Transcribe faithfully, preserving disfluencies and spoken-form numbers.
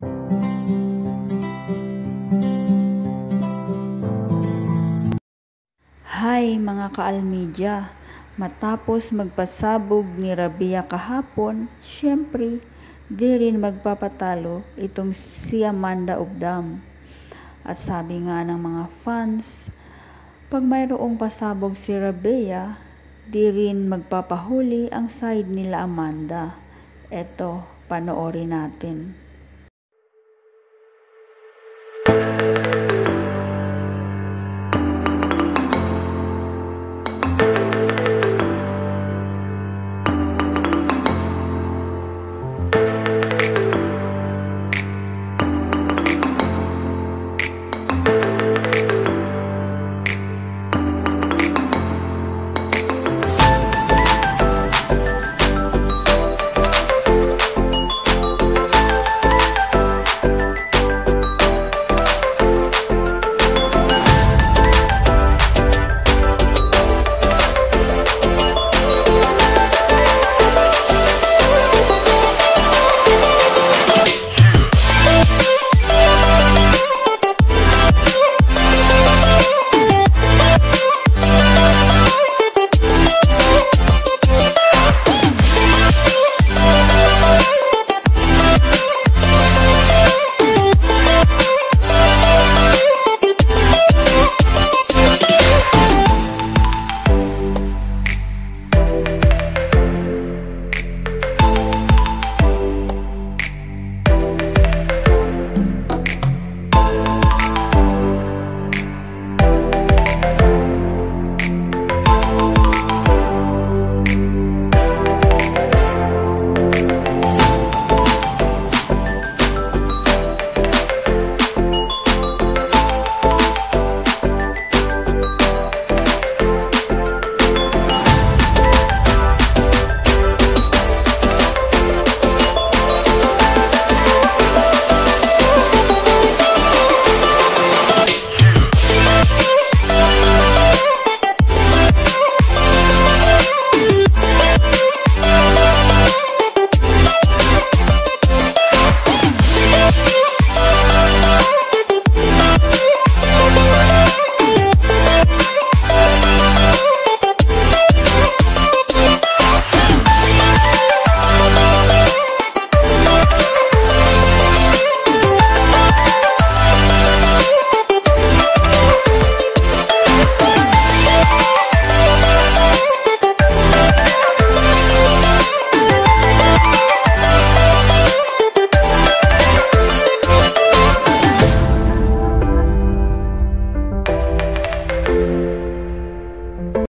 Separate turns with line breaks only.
Hi mga ka-almedia! Matapos magpasabog ni Rabiya kahapon, syempre, di rin magpapatalo itong si Amanda Obdam. At sabi nga ng mga fans, pag mayroong pasabog si Rabiya, di rin magpapahuli ang side nila Amanda. Eto, panoorin natin.